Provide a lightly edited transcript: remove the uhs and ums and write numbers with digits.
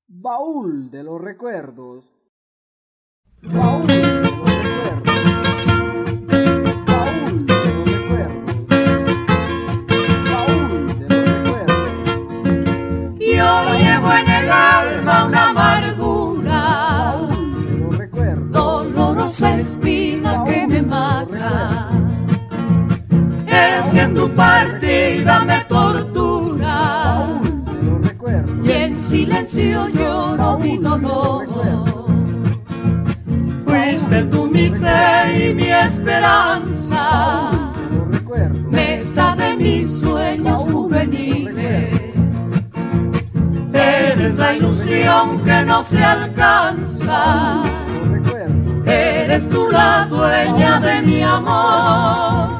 Baúl de los recuerdos. Baúl de los recuerdos. Baúl de los recuerdos. Baúl de los recuerdos. Yo llevo en el alma una amargura, Baúl de los recuerdos. dolorosa espina que me mata. Es que en tu partida me tortura Baúl de los recuerdos. y en silencio lloro mi dolor. Fuiste tú mi fe y mi esperanza, De los recuerdos. meta de mis sueños juveniles. Eres la ilusión que no se alcanza, De los recuerdos. eres tú la dueña de mi amor.